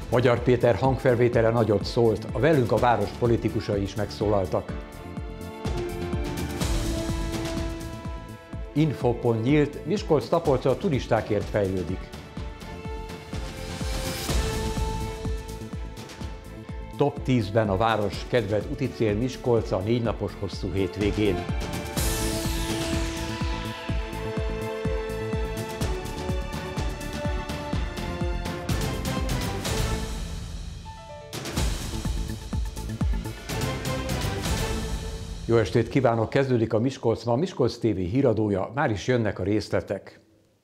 Magyar Péter hangfelvétele nagyot szólt, a Velünk a város politikusai is megszólaltak. Infopont nyílt, Miskolc-Tapolca turistákért fejlődik. Top 10-ben a város kedvelt úticél Miskolc a 4 napos hosszú hétvégén. Jó estét kívánok! Kezdődik a Miskolc ma, Miskolc TV híradója, már is jönnek a részletek.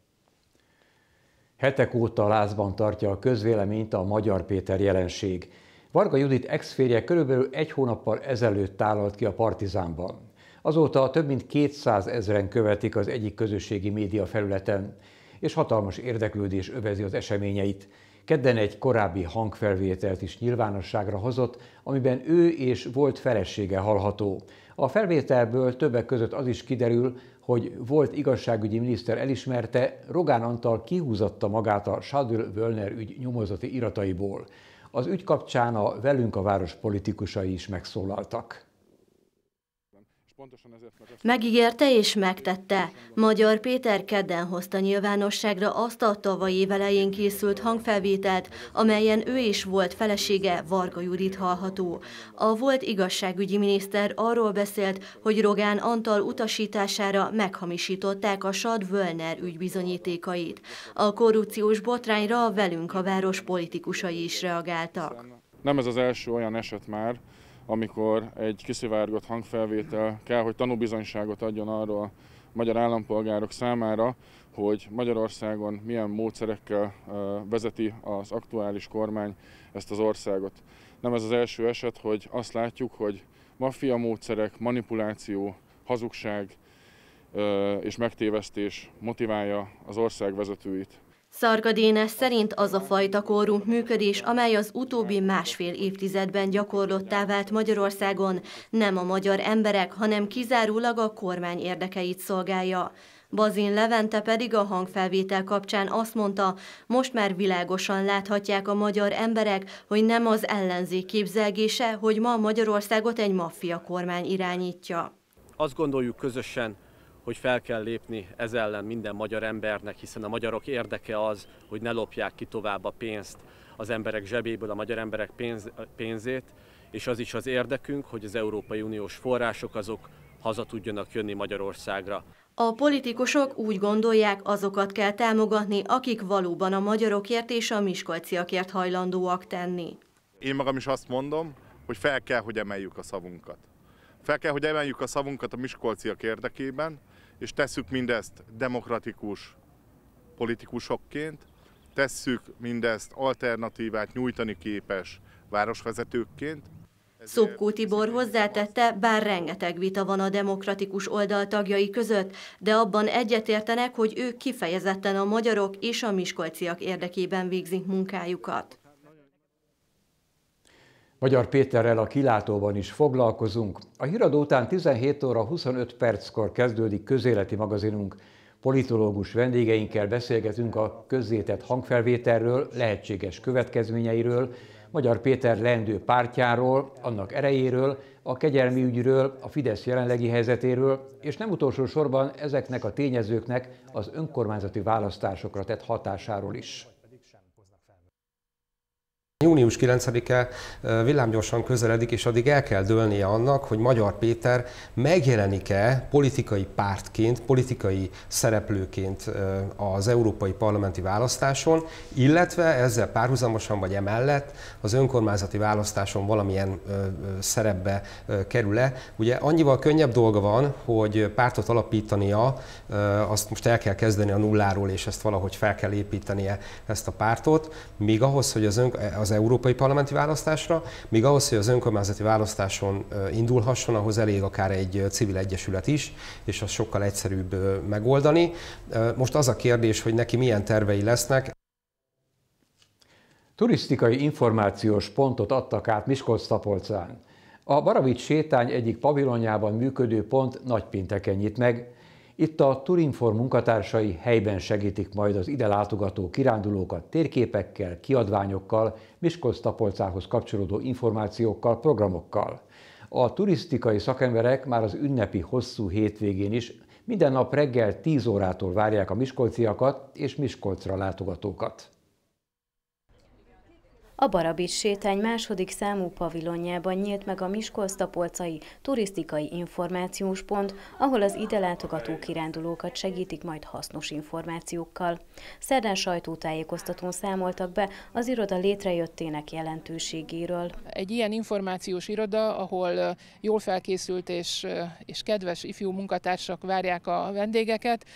Hetek óta lázban tartja a közvéleményt a Magyar Péter jelenség. Varga Judit ex-férje körülbelül 1 hónappal ezelőtt tálalt ki a Partizánban. Azóta több mint 200 000-en követik az egyik közösségi média felületen, és hatalmas érdeklődés övezi az eseményeit. Kedden egy korábbi hangfelvételt is nyilvánosságra hozott, amiben ő és volt felesége hallható. A felvételből többek között az is kiderül, hogy volt igazságügyi miniszter elismerte, Rogán Antal kihúzatta magát a Schadl-Wöllner ügy nyomozati irataiból. Az ügy kapcsán a Velünk a város politikusai is megszólaltak. Megígérte és megtette. Magyar Péter kedden hozta nyilvánosságra azt a tavaly év elején készült hangfelvételt, amelyen ő is volt felesége, Varga Judit hallható. A volt igazságügyi miniszter arról beszélt, hogy Rogán Antal utasítására meghamisították a Schadl-Wöllner ügy bizonyítékait. A korrupciós botrányra a Velünk a város politikusai is reagáltak. Nem ez az első olyan eset már, amikor egy kiszivárgott hangfelvétel kell, hogy tanúbizonyságot adjon arról a magyar állampolgárok számára, hogy Magyarországon milyen módszerekkel vezeti az aktuális kormány ezt az országot. Nem ez az első eset, hogy azt látjuk, hogy maffia módszerek, manipuláció, hazugság és megtévesztés motiválja az ország vezetőit. Szarka Dénes szerint az a fajta korrupt működés, amely az utóbbi 1,5 évtizedben gyakorlottá vált Magyarországon, nem a magyar emberek, hanem kizárólag a kormány érdekeit szolgálja. Bazin Levente pedig a hangfelvétel kapcsán azt mondta, most már világosan láthatják a magyar emberek, hogy nem az ellenzék képzelgése, hogy ma Magyarországot egy maffia kormány irányítja. Azt gondoljuk közösen, hogy fel kell lépni ez ellen minden magyar embernek, hiszen a magyarok érdeke az, hogy ne lopják ki tovább a pénzt az emberek zsebéből, a magyar emberek pénzét, és az is az érdekünk, hogy az Európai Uniós források azok haza tudjanak jönni Magyarországra. A politikusok úgy gondolják, azokat kell támogatni, akik valóban a magyarokért és a miskolciakért hajlandóak tenni. Én magam is azt mondom, hogy fel kell, hogy emeljük a szavunkat. Fel kell, hogy emeljük a szavunkat a miskolciak érdekében, és tesszük mindezt demokratikus politikusokként, tesszük mindezt alternatívát nyújtani képes városvezetőkként. Szopkó Tibor hozzátette, bár rengeteg vita van a demokratikus oldal tagjai között, de abban egyetértenek, hogy ők kifejezetten a magyarok és a miskolciak érdekében végzik munkájukat. Magyar Péterrel a Kilátóban is foglalkozunk. A híradó után 17 óra 25 perckor kezdődik közéleti magazinunk. Politológus vendégeinkkel beszélgetünk a közzétett hangfelvételről, lehetséges következményeiről, Magyar Péter leendő pártjáról, annak erejéről, a kegyelmi ügyről, a Fidesz jelenlegi helyzetéről, és nem utolsó sorban ezeknek a tényezőknek az önkormányzati választásokra tett hatásáról is. Június 9-e villámgyorsan közeledik, és addig el kell dőlnie annak, hogy Magyar Péter megjelenik-e politikai pártként, politikai szereplőként az európai parlamenti választáson, illetve ezzel párhuzamosan vagy emellett az önkormányzati választáson valamilyen szerepbe kerül-e. Ugye annyival könnyebb dolga van, hogy pártot alapítania, azt most el kell kezdeni a nulláról, és ezt valahogy fel kell építenie ezt a pártot, míg ahhoz, hogy az európai parlamenti választásra, míg ahhoz, hogy az önkormányzati választáson indulhasson, ahhoz elég akár egy civil egyesület is, és az sokkal egyszerűbb megoldani. Most az a kérdés, hogy neki milyen tervei lesznek. Turisztikai információs pontot adtak át Miskolc-Tapolcán. A Baravics sétány egyik pavilonjában működő pont nagypénteken nyit meg. Itt a Turinform munkatársai helyben segítik majd az ide látogató kirándulókat térképekkel, kiadványokkal, Miskolc-Tapolcához kapcsolódó információkkal, programokkal. A turisztikai szakemberek már az ünnepi hosszú hétvégén is minden nap reggel 10 órától várják a miskolciakat és Miskolcra látogatókat. A Barabics sétány második számú pavilonjában nyílt meg a Miskolc-Tapolcai turisztikai információs pont, ahol az ide látogató kirándulókat segítik majd hasznos információkkal. Szerdán sajtótájékoztatón számoltak be az iroda létrejöttének jelentőségéről. Egy ilyen információs iroda, ahol jól felkészült és kedves ifjú munkatársak várják a vendégeket,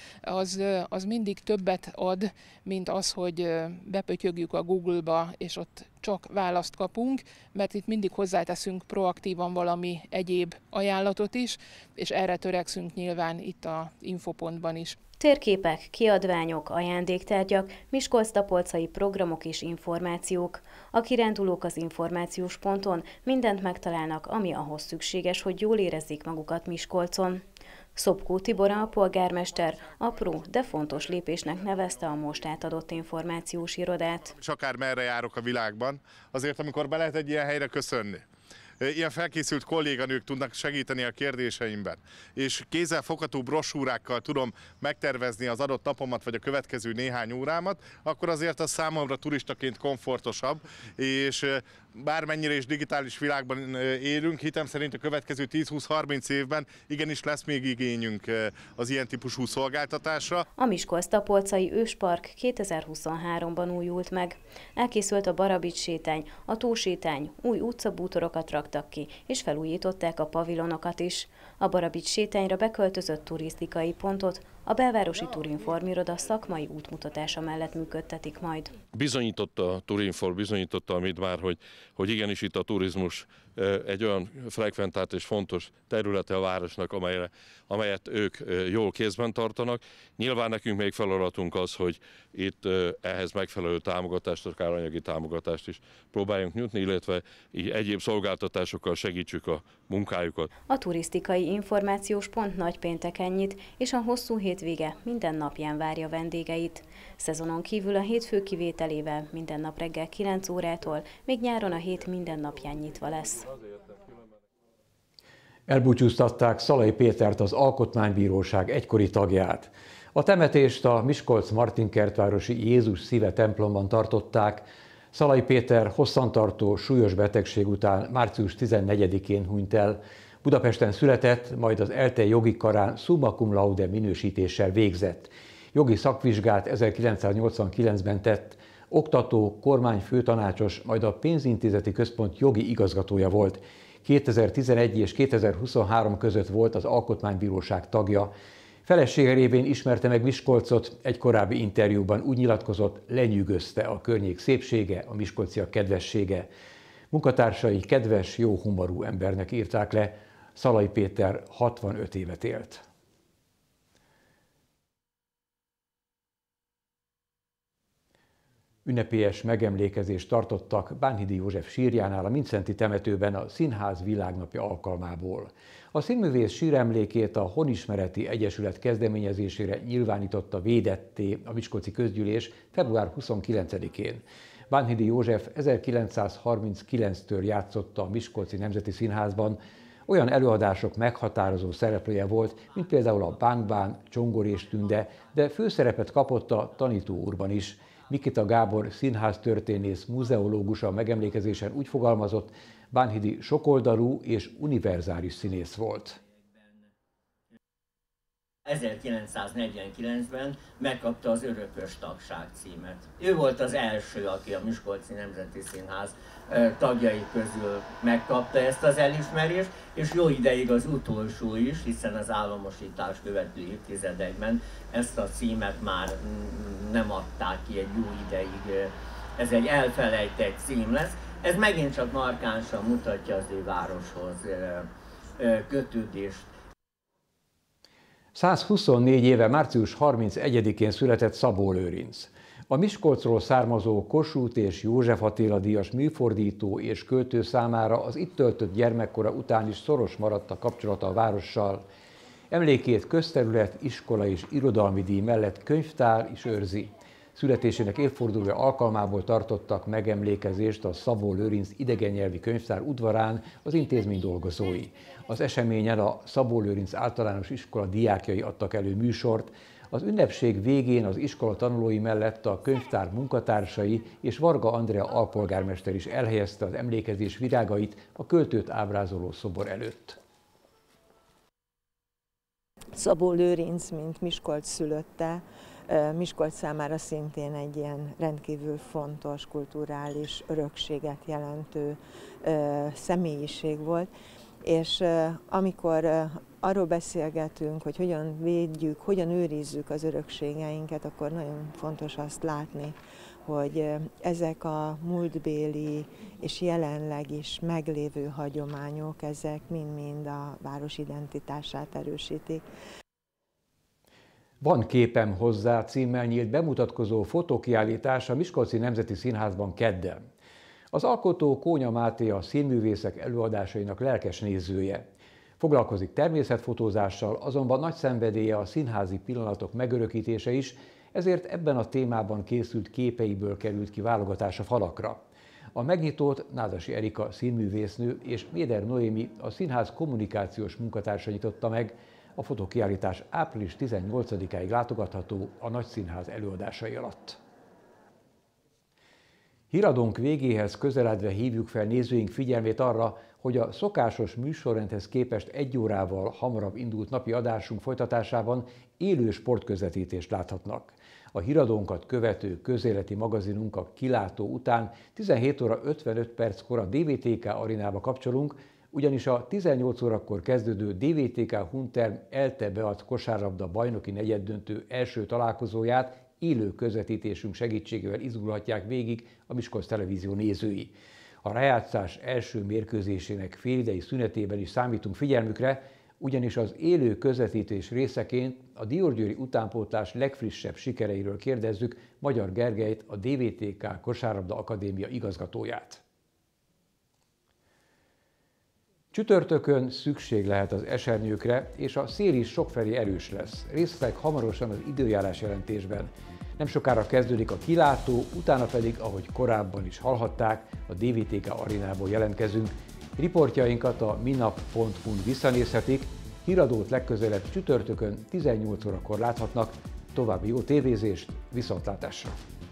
az mindig többet ad, mint az, hogy bepötyögjük a Google-ba, és ott csak választ kapunk, mert itt mindig hozzáteszünk proaktívan valami egyéb ajánlatot is, és erre törekszünk nyilván itt a infopontban is. Térképek, kiadványok, ajándéktárgyak, Miskolc-Tapolcai programok és információk. A kirándulók az információs ponton mindent megtalálnak, ami ahhoz szükséges, hogy jól érezzék magukat Miskolcon. Szopkó Tibor alpolgármester apró, de fontos lépésnek nevezte a most átadott információs irodát. És akár merre járok a világban, azért amikor be lehet egy ilyen helyre köszönni. Ilyen felkészült kolléganők tudnak segíteni a kérdéseimben, és kézzelfogható brossúrákkal tudom megtervezni az adott napomat vagy a következő néhány órámat, akkor azért az számomra turistaként komfortosabb, és bármennyire is digitális világban élünk, hitem szerint a következő 10-20-30 évben igenis lesz még igényünk az ilyen típusú szolgáltatásra. A Miskolc-Tapolcai őspark 2023-ban újult meg. Elkészült a Barabics sétány, a tósétány, új utcabútorokat raktak ki, és felújították a pavilonokat is. A Barabics sétányra beköltözött turisztikai pontot a belvárosi Turinform iroda szakmai útmutatása mellett működtetik majd. Bizonyította a Turinform, bizonyította amit már, hogy igenis itt a turizmus egy olyan frekventált és fontos területe a városnak, amelyet ők jól kézben tartanak. Nyilván nekünk még feladatunk az, hogy itt ehhez megfelelő támogatást, akár anyagi támogatást is próbáljunk nyújtani, illetve így egyéb szolgáltatásokkal segítsük a munkájukat. A turisztikai információs pont nagypénteken nyit, és a hosszú hétvége minden napján várja vendégeit. Szezonon kívül a hétfő kivételével minden nap reggel 9 órától, még nyáron a hét minden napján nyitva lesz. Elbúcsúztatták Szalai Pétert, az Alkotmánybíróság egykori tagját. A temetést a Miskolc-Martinkertvárosi Jézus Szíve templomban tartották. Szalai Péter hosszantartó súlyos betegség után március 14-én hunyt el. Budapesten született, majd az ELTE jogi karán summa cum laude minősítéssel végzett. Jogi szakvizsgát 1989-ben tett, oktató, kormányfőtanácsos, majd a Pénzintézeti Központ jogi igazgatója volt. 2011 és 2023 között volt az Alkotmánybíróság tagja. Felesége révén ismerte meg Miskolcot, egy korábbi interjúban úgy nyilatkozott, lenyűgözte a környék szépsége, a miskolciak kedvessége. Munkatársai kedves, jó humorú embernek írták le. Szalai Péter 65 évet élt. Ünnepélyes megemlékezést tartottak Bánhidi József sírjánál a Mindszenty temetőben a Színház világnapja alkalmából. A színművész síremlékét a Honismereti Egyesület kezdeményezésére nyilvánította védetté a miskolci közgyűlés február 29-én. Bánhidi József 1939-től játszotta a Miskolci Nemzeti Színházban, olyan előadások meghatározó szereplője volt, mint például a Bánk-bán, Csongor és Tünde, de főszerepet kapott a Tanító úrban is. Mikita Gábor színháztörténész, muzeológus a megemlékezésen úgy fogalmazott, Bánhidi sokoldalú és univerzális színész volt. 1949-ben megkapta az örökös tagság címet. Ő volt az első, aki a Miskolci Nemzeti Színház tagjai közül megkapta ezt az elismerést, és jó ideig az utolsó is, hiszen az államosítás követő évtizedekben ezt a címet már nem adták ki egy jó ideig. Ez egy elfelejtett cím lesz. Ez megint csak markánsan mutatja az ő városhoz kötődést. 124 éve március 31-én született Szabó Lőrinc. A Miskolcról származó Kossuth és József Attila díjas műfordító és költő számára az itt töltött gyermekkora után is szoros maradt a kapcsolata a várossal. Emlékét közterület, iskola és irodalmi díj mellett könyvtár is őrzi. Születésének évfordulója alkalmából tartottak megemlékezést a Szabó Lőrinc idegennyelvi könyvtár udvarán az intézmény dolgozói. Az eseményen a Szabó Lőrinc általános iskola diákjai adtak elő műsort. Az ünnepség végén az iskola tanulói mellett a könyvtár munkatársai és Varga Andrea alpolgármester is elhelyezte az emlékezés virágait a költőt ábrázoló szobor előtt. Szabó Lőrinc, mint Miskolc szülötte, Miskolc számára szintén egy ilyen rendkívül fontos kulturális örökséget jelentő személyiség volt, és amikor arról beszélgetünk, hogy hogyan védjük, hogyan őrizzük az örökségeinket, akkor nagyon fontos azt látni, hogy ezek a múltbéli és jelenleg is meglévő hagyományok, ezek mind-mind a város identitását erősítik. Van képem hozzá címmel nyílt bemutatkozó fotókiállítás a Miskolci Nemzeti Színházban kedden. Az alkotó Kónya Máté a színművészek előadásainak lelkes nézője. Foglalkozik természetfotózással, azonban nagy szenvedélye a színházi pillanatok megörökítése is, ezért ebben a témában készült képeiből került ki válogatás a falakra. A megnyitót Nádasi Erika színművésznő és Méder Noémi a színház kommunikációs munkatársa nyitotta meg. A fotókiállítás április 18-áig látogatható a Nagyszínház előadásai alatt. Híradónk végéhez közeledve hívjuk fel nézőink figyelmét arra, hogy a szokásos műsorrendhez képest 1 órával hamarabb indult napi adásunk folytatásában élő sportközvetítést láthatnak. A híradónkat követő közéleti magazinunk a Kilátó után 17 óra 55 perckor a DVTK arénába kapcsolunk, ugyanis a 18 órakor kezdődő DVTK Hunterm ELTE Beat kosárlabda bajnoki negyeddöntő első találkozóját élő közvetítésünk segítségével izgulhatják végig a Miskolc Televízió nézői. A rájátszás első mérkőzésének félidei szünetében is számítunk figyelmükre, ugyanis az élő közvetítés részeként a diósgyőri utánpótlás legfrissebb sikereiről kérdezzük Magyar Gergelyt, a DVTK Kosárlabda Akadémia igazgatóját. Csütörtökön szükség lehet az esernyőkre, és a szél is sokfelé erős lesz. Részletek hamarosan az időjárás jelentésben. Nem sokára kezdődik a kilátó, utána pedig, ahogy korábban is hallhatták, a DVTK arénából jelentkezünk. Riportjainkat a minap.hu-n visszanézhetik, híradót legközelebb csütörtökön 18 órakor láthatnak. További jó tévézést, viszontlátásra!